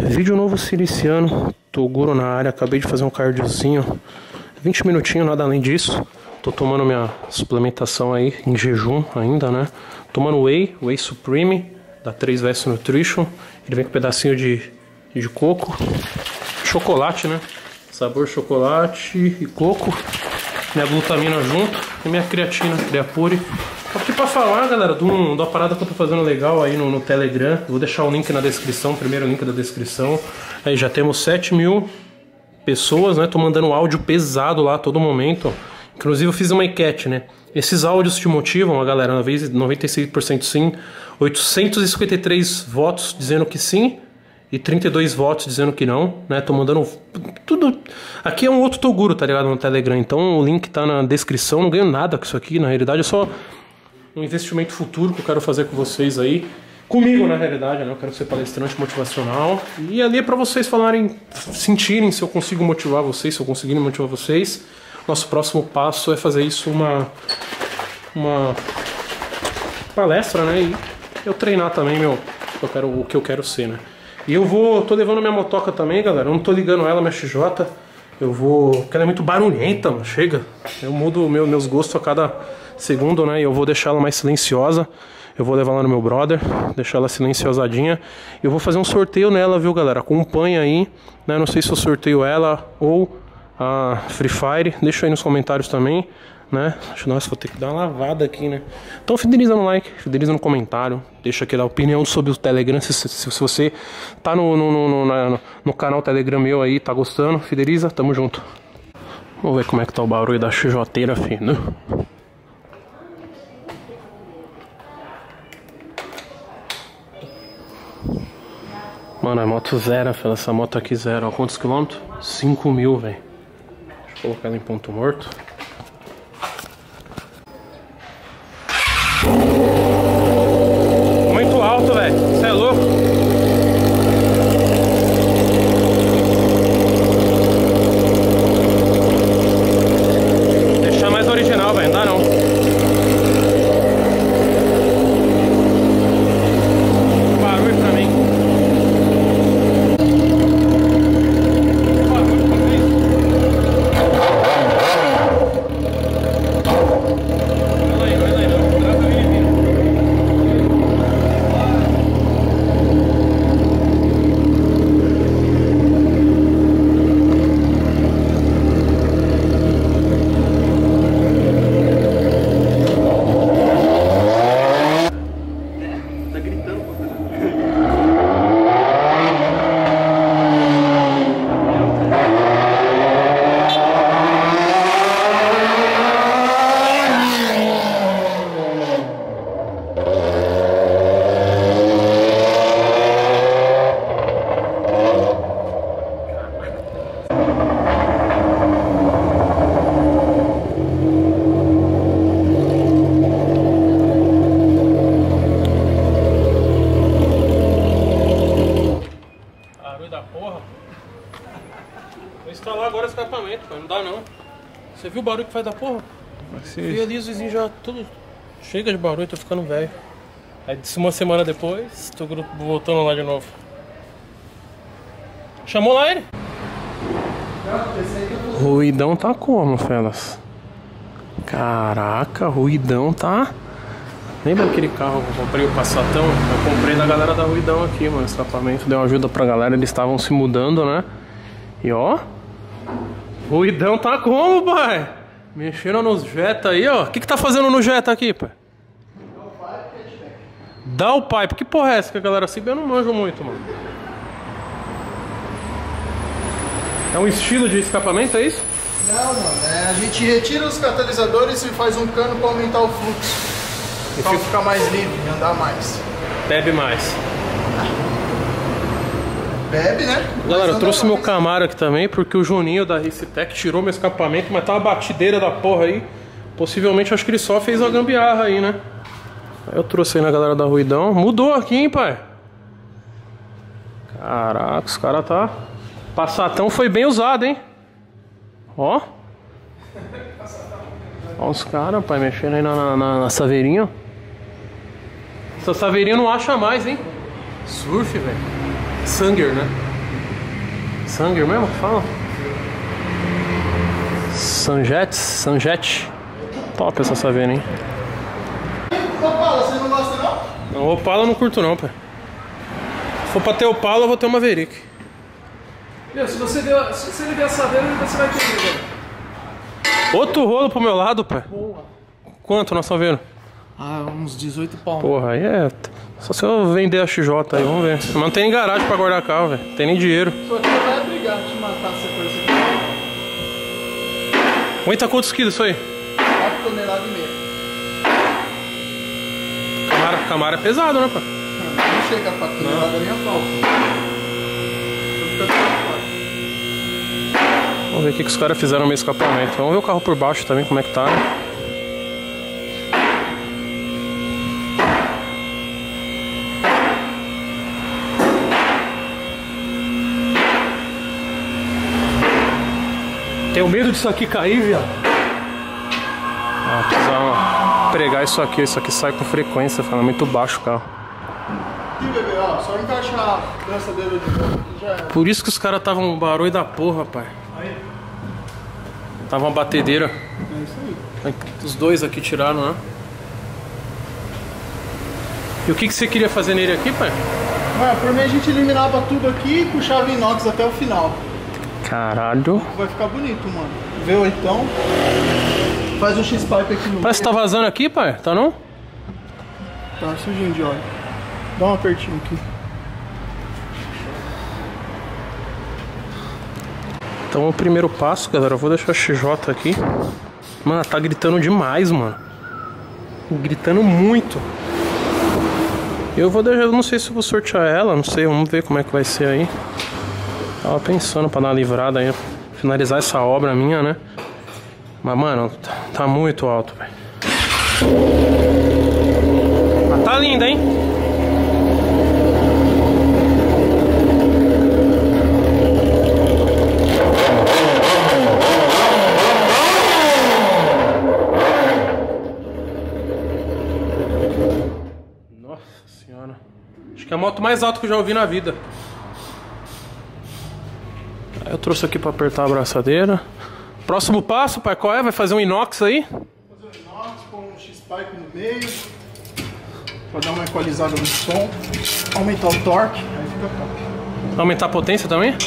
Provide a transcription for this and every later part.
Vídeo novo se iniciando. Toguro na área, acabei de fazer um cardiozinho, 20 minutinhos, nada além disso. Tô tomando minha suplementação aí em jejum ainda, né? Tomando Whey Supreme da 3S Nutrition. Ele vem com um pedacinho de coco, chocolate, né? Sabor chocolate e coco. Minha glutamina junto e minha creatina, Creapure. Tô aqui pra falar, galera, de uma parada que eu tô fazendo legal aí no Telegram. Vou deixar o link na descrição, primeiro link da descrição. Aí já temos 7.000 pessoas, né? Tô mandando áudio pesado lá a todo momento. Inclusive eu fiz uma enquete, né? Esses áudios te motivam, a galera, uma vez 96% sim, 853 votos dizendo que sim e 32 votos dizendo que não, né? Tô mandando tudo. Aqui é um outro Toguro, tá ligado? No Telegram. Então o link tá na descrição. Não ganho nada com isso aqui, na realidade é só um investimento futuro que eu quero fazer com vocês aí. Comigo, na realidade, né? Eu quero ser palestrante motivacional. E ali é pra vocês falarem, sentirem se eu consigo motivar vocês, se eu conseguir motivar vocês. Nosso próximo passo é fazer isso uma palestra, né? E eu treinar também o que eu quero ser, né? E tô levando minha motoca também, galera. Eu não tô ligando ela, minha XJ. Porque ela é muito barulhenta, mano. Chega. Eu mudo meus gostos a cada segundo, né? E eu vou deixar ela mais silenciosa. Eu vou levar lá no meu brother, deixar ela silenciosadinha. E eu vou fazer um sorteio nela, viu, galera? Acompanha aí, né? Não sei se eu sorteio ela ou a Free Fire. Deixa aí nos comentários também, né? Nossa, vou ter que dar uma lavada aqui, né? Então fideliza no like, fideliza no comentário. Deixa aqui a opinião sobre o Telegram. Se você tá no canal Telegram meu aí, tá gostando, fideliza, tamo junto. Vamos ver como é que tá o barulho da XJ-teira, filho. Mano, é moto zero, filho. Essa moto aqui zero. Ó, quantos quilômetros? 5.000, velho. Deixa eu colocar ela em ponto morto. Muito alto, velho. Você é louco? Deixar mais original, velho. Não dá não. Barulho pra mim. Vou instalar agora o escapamento, cara. Não dá não. Você viu o barulho que faz da porra? E ali os vizinhos já tudo chega de barulho, tô ficando velho. Aí uma semana depois, tô voltando lá de novo. Chamou lá ele? Ruidão tá como, felas? Caraca, ruidão tá. Lembra aquele carro que eu comprei, o Passatão? Eu comprei da galera da Ruidão aqui, mano. O escapamento deu ajuda pra galera, eles estavam se mudando, né? E ó, Ruidão tá como, pai? Mexendo nos Jetta aí, ó. O que tá fazendo no Jetta aqui, pai? Dá o pipe. Que porra é essa que a galera se eu não manjo muito, mano. É um estilo de escapamento, é isso? Não, mano. A gente retira os catalisadores e faz um cano pra aumentar o fluxo. Pra ficar mais livre, andar mais. Bebe mais. Bebe, né? Galera, eu trouxe meu Camaro aqui também, porque o Juninho da Racetec tirou meu escapamento, mas tá uma batideira da porra aí. Possivelmente acho que ele só fez a gambiarra aí, né? Aí eu trouxe aí na galera da Ruidão. Mudou aqui, hein, pai? Caraca, os caras tá... Passatão foi bem usado, hein? Ó. Ó os caras, pai, mexendo aí na saveirinha. Essa saveirinha não acha mais, hein? Surf, velho. Sanger, né? Sanger mesmo que fala? Sanjete. Top essa saveira, hein? Opala, você não gosta não? Não, Opala eu não curto não, pai. Se for pra ter Opala, eu vou ter uma Maverick. Meu, se você ligar a saveira, você vai ter, velho. Outro rolo pro meu lado, pai. Boa. Quanto nós estamos vendo? Ah, uns 18 pau. Porra, aí é... Só se eu vender a XJ aí, vamos ver. Mas não tem nem garagem pra guardar carro, velho. Não tem nem dinheiro. Sua tia vai brigar te matar se você for isso aqui. Aguenta quantos quilos isso aí? 4,5 toneladas. Camaro é pesado, né, pai? Não chega pra tonelada nem a pau. Vamos ver o que os caras fizeram no meu escapamento. Vamos ver o carro por baixo também, como é que tá, né? Tenho medo disso aqui cair, viado. Precisa pregar isso aqui sai com frequência, falando muito baixo o carro. Aqui, bebê, ó, só encaixar a lançadeira de novo aqui já era. Por isso que os caras estavam um barulho da porra, pai. Aí. Tava uma batedeira. É isso aí. Os dois aqui tiraram, né? E o que você queria fazer nele aqui, pai? Mano, por mim a gente eliminava tudo aqui com chave inox até o final. Caralho. Vai ficar bonito, mano. V8. Faz um X-Pipe aqui no Parece que tá vazando aqui, pai. Tá não? Tá sujinho de óleo. Dá um apertinho aqui. Então o primeiro passo, galera, eu vou deixar a XJ aqui. Mano, ela tá gritando demais, mano. Gritando muito. Eu vou deixar, eu não sei se eu vou sortear ela, não sei, vamos ver como é que vai ser aí. Tava pensando pra dar uma livrada aí, finalizar essa obra minha, né? Mas, mano, tá muito alto, velho. Mas tá linda, hein? Nossa senhora. Acho que é a moto mais alta que eu já ouvi na vida. Eu trouxe aqui pra apertar a abraçadeira. Próximo passo, pai, qual é? Vai fazer um inox aí? Fazer um inox com um X-Pipe no meio. Pra dar uma equalizada no som. Aumentar o torque, aí fica top. Aumentar a potência também?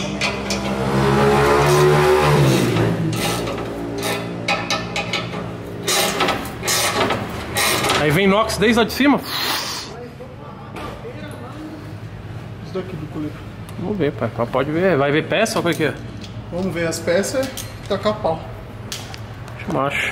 Aí vem inox desde lá de cima. Isso daqui do coletor. Vamos ver, pai. Pode ver. Vai ver peça ou o que é? Vamos ver as peças e tacar pau. Macho.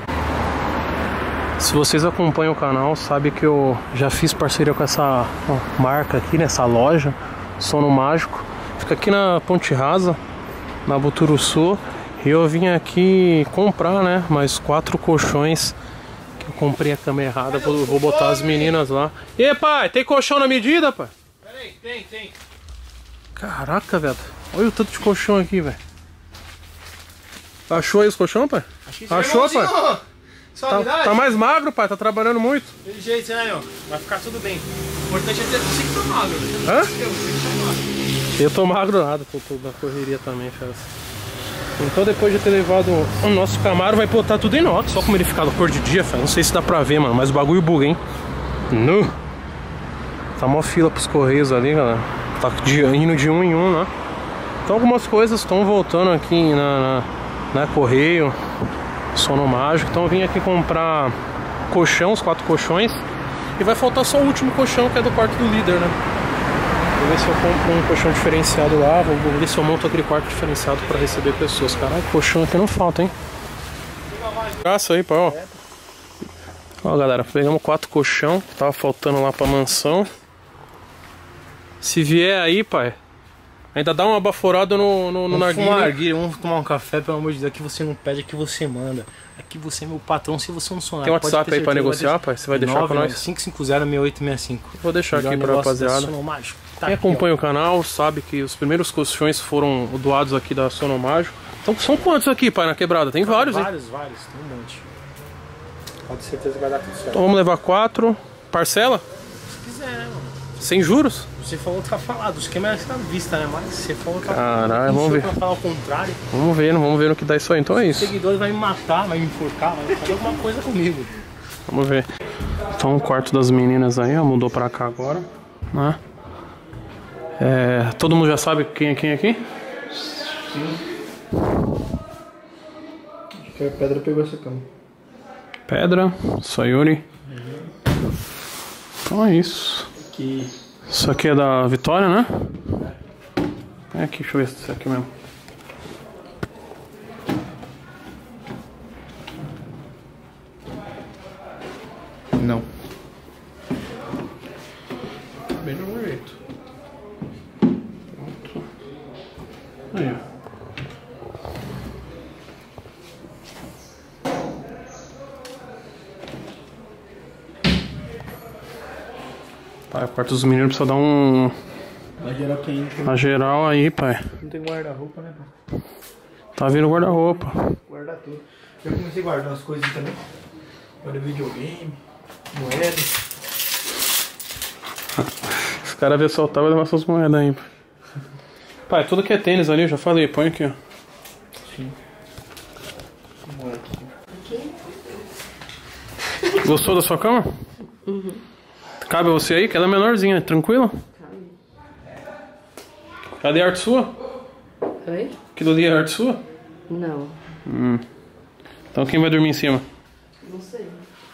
Se vocês acompanham o canal, sabe que eu já fiz parceria com essa marca aqui, nessa loja, Sono Mágico. Fica aqui na Ponte Rasa, na Buturuçu. E eu vim aqui comprar, né, mais 4 colchões. Que eu comprei a cama errada, vou botar as meninas lá. E aí, pai, tem colchão na medida, pai? Peraí, tem. Caraca, velho. Olha o tanto de colchão aqui, velho. Achou aí os colchão, pai? Achou, pai? Tá mais magro, pai. Tá trabalhando muito. Desse jeito, né, meu? Vai ficar tudo bem. O importante é ter você que tá magro. Hã? Eu tô magro nada. Tô na correria também, feras. Então depois de ter levado o nosso Camaro, vai botar tudo em inox. Só como ele fica na cor de dia, feras. Não sei se dá pra ver, mano. Mas o bagulho buga, hein? Nu. Tá mó fila pros correios ali, galera. Tá indo de um em um, né? Então algumas coisas estão voltando aqui na correio, Sono Mágico. Então eu vim aqui comprar colchão, os 4 colchões. E vai faltar só o último colchão, que é do quarto do líder, né? Vou ver se eu compro um colchão diferenciado lá. Vou ver se eu monto aquele quarto diferenciado pra receber pessoas. Caralho, colchão aqui não falta, hein? Graça aí, pai, ó. Ó, galera, pegamos 4 colchão que tava faltando lá pra mansão. Se vier aí, pai, ainda dá uma baforada no narguilé. Vamos tomar um café, pelo amor de Deus. Aqui você não pede, aqui você manda. Aqui você é meu patrão, se você não sonhar. Tem WhatsApp aí pra negociar, pai? Você vai deixar pra nós? 550-6865. Vou deixar aqui pra rapaziada. Tá, quem acompanha o canal sabe que os primeiros colchões foram doados aqui da Sono Mágico. Então são quantos aqui, pai, na quebrada? Tem vários, hein? Vários, tem um monte. Pode ter certeza que vai dar tudo certo. Então vamos levar 4. Parcela? Se quiser, né, mano? Sem juros? Você falou que tá falado, o esquema é à vista, né? Mas você falou que tá falado. Caralho, vamos ver. Pra falar o contrário. Vamos ver no que dá isso aí. Então é Os isso. seguidores vai me matar, vai me enforcar, vai fazer alguma coisa comigo. Vamos ver. Então o quarto das meninas aí, ó, mudou pra cá agora, né? Todo mundo já sabe quem é quem aqui? Sim. Acho que a Pedra pegou essa cama. Pedra, Sayuri. Então é isso. Que... Isso aqui é da Vitória, né? É aqui, deixa eu ver se é aqui mesmo. Não. Bem do meu jeito. Pronto. Aí, ó. Pai, o quarto dos meninos precisa dar um... Na geral quente. Na geral aí, pai. Não tem guarda-roupa, né, pai? Tá vindo guarda-roupa. Guardar tudo. Já comecei a guardar as coisas também. Guarda videogame, moeda. Os caras vão soltar, vai levar suas moedas aí, pai. Pai, tudo que é tênis ali, eu já falei, põe aqui, ó. Sim. Moeda aqui. Gostou da sua cama? Uhum. Cabe você aí, que ela é menorzinha, tranquilo? Cabe. Cadê a arte sua? Oi? Aquilo ali é arte sua? Não. Então quem vai dormir em cima? Não sei.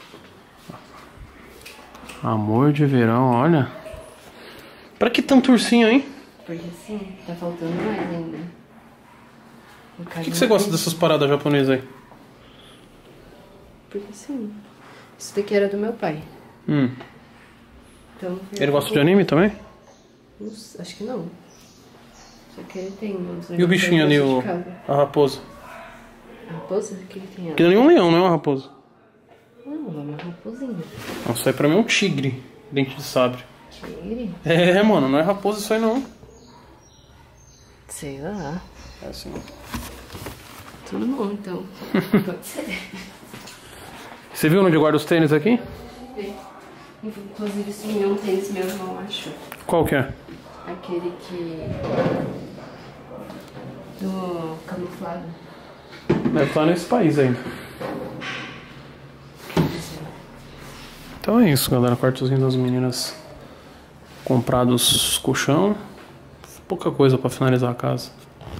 Amor de verão, olha. Pra que tanto ursinho, hein? Porque sim, tá faltando mais ainda. Por que você gosta dessas paradas japonesas aí? Porque sim. Isso daqui era do meu pai. Então, Ele gosta de anime também? Não sei, acho que não. Só que ele tem uns E o bichinho ali, a raposa? A raposa? O que ele tem? Que não é um leão, não é uma raposa. Não, é uma raposinha. Não, isso aí pra mim é um tigre, dente de sabre. Tigre? É, mano, não é raposa isso aí não. Sei lá. É assim. Tudo bom, então. Pode ser. Você viu onde guarda os tênis aqui? Inclusive, esse meu tênis meu irmão achou. Qual que é? Aquele que... do camuflado. Deve estar nesse país ainda. Então é isso, galera. Quartozinho das meninas. Comprados colchão. Pouca coisa pra finalizar a casa.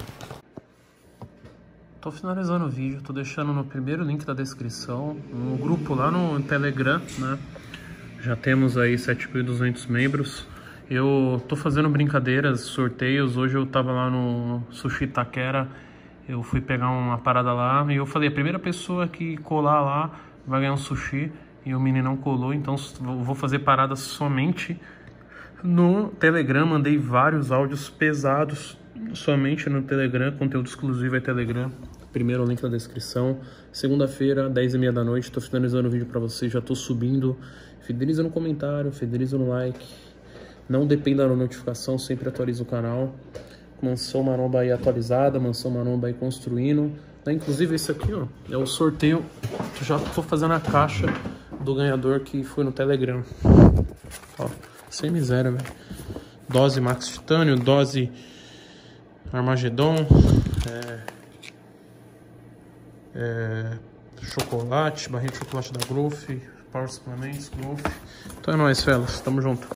Tô finalizando o vídeo. Tô deixando no primeiro link da descrição. No grupo lá no Telegram, né? Já temos aí 7.200 membros. Eu tô fazendo brincadeiras, sorteios. Hoje eu tava lá no Sushi Taquera. Eu fui pegar uma parada lá e eu falei, a primeira pessoa que colar lá vai ganhar um sushi. E o meninão colou, então eu vou fazer paradas somente no Telegram. Mandei vários áudios pesados somente no Telegram, conteúdo exclusivo é Telegram. Primeiro link na descrição. Segunda-feira, 10h30 da noite, tô finalizando o vídeo pra vocês, já tô subindo. Fideliza no comentário, fideliza no like. Não dependa da notificação, sempre atualiza o canal. Mansão Maromba aí atualizada, Mansão Maromba aí construindo. Inclusive esse aqui, ó, é o sorteio. Já tô fazendo a caixa do ganhador que foi no Telegram. Ó, sem miséria, velho. Dose Max Titânio, dose Armagedon, chocolate, barrinha de chocolate da Growth, Power Suplements, Growth. Então é nóis, fellas, tamo junto.